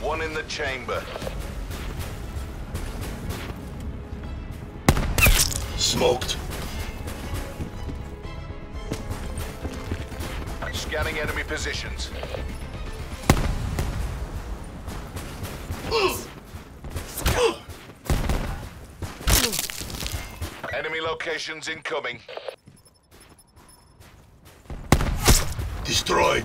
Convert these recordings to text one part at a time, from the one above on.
One in the chamber. Smoked. Scanning enemy positions. Enemy locations incoming. Destroyed.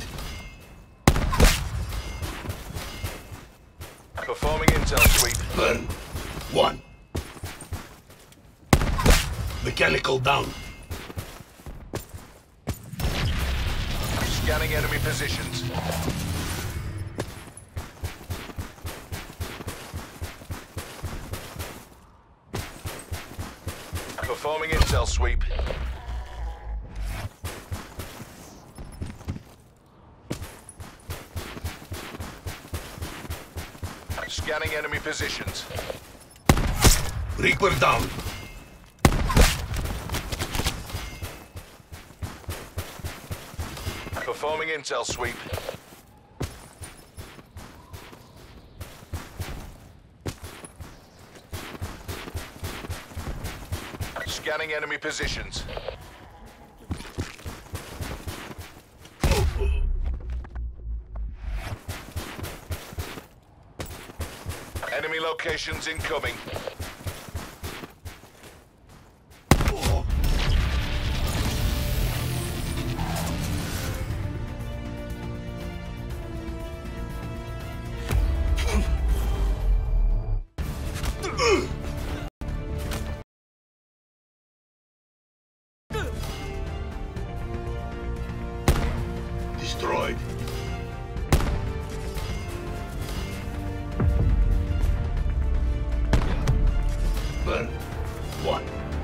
Performing intel sweep. Burn. One. Mechanical down. Scanning enemy positions. Performing intel sweep. Scanning enemy positions. Reaper down. Performing intel sweep. Scanning enemy positions. Enemy locations incoming. Destroyed. Burn. One.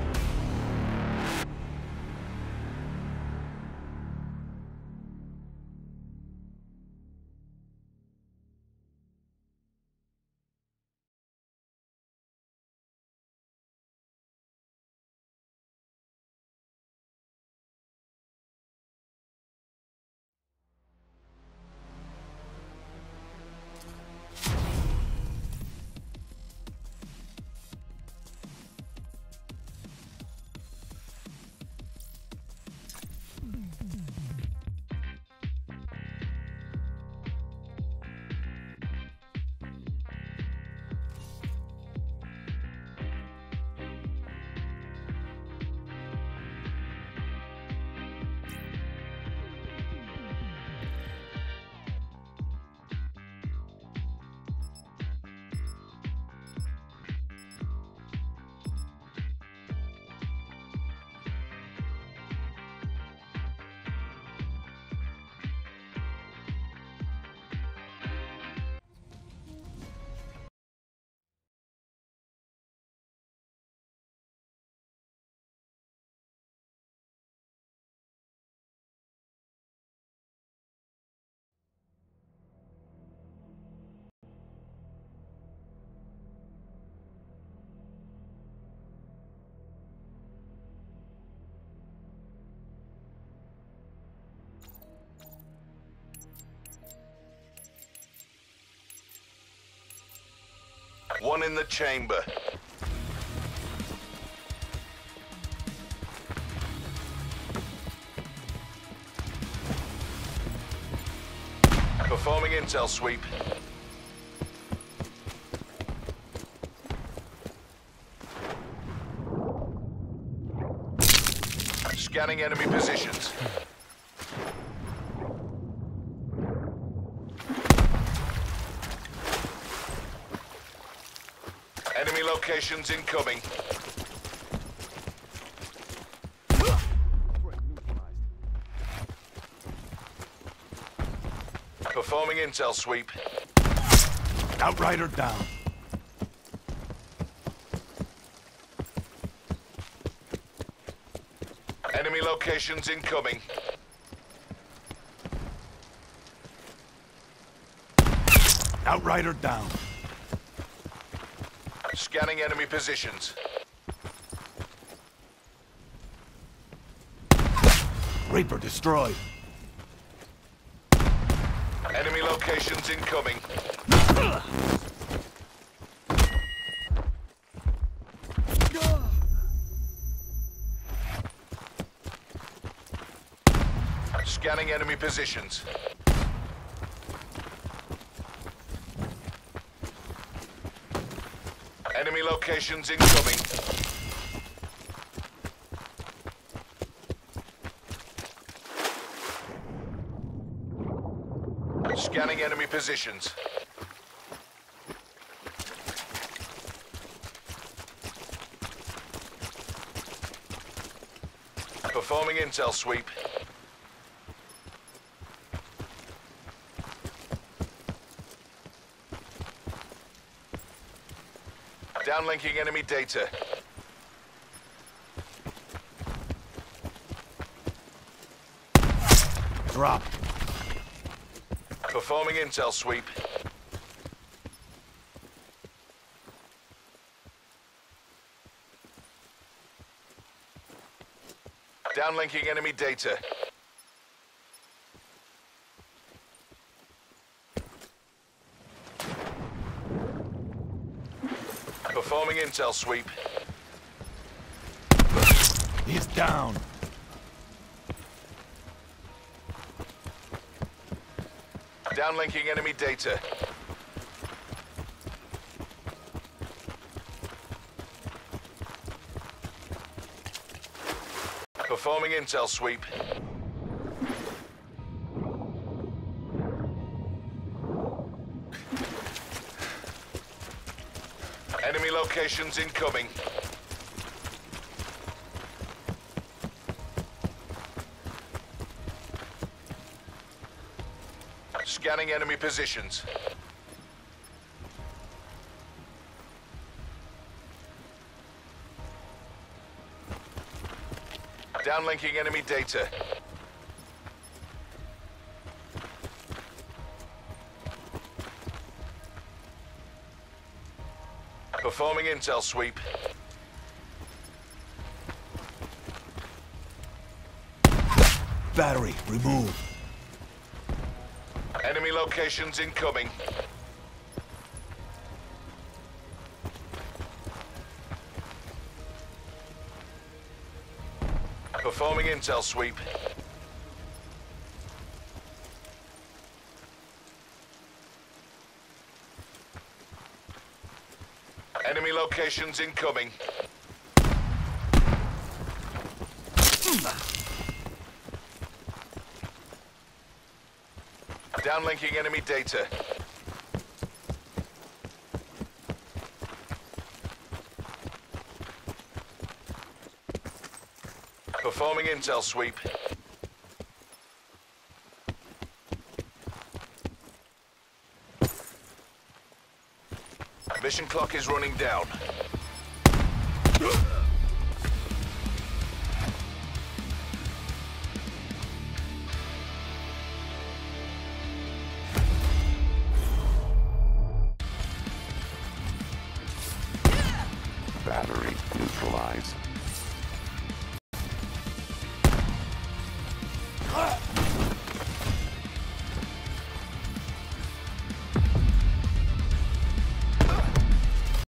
One in the chamber. Performing intel sweep. Scanning enemy positions. Enemy locations incoming. Performing intel sweep. Outrider down. Enemy locations incoming. Outrider down. Scanning enemy positions. Reaper destroyed. Enemy locations incoming. Scanning enemy positions. Enemy locations incoming. Scanning enemy positions. Performing intel sweep. Downlinking enemy data. Drop. Performing intel sweep. Downlinking enemy data. Performing intel sweep. He's down. Downlinking enemy data. Performing intel sweep. Enemy locations incoming. Scanning enemy positions. Downlinking enemy data. Performing intel sweep. Battery removed. Enemy locations incoming. Performing intel sweep. Enemy locations incoming. Downlinking enemy data. Performing intel sweep. Mission clock is running down. Battery neutralized.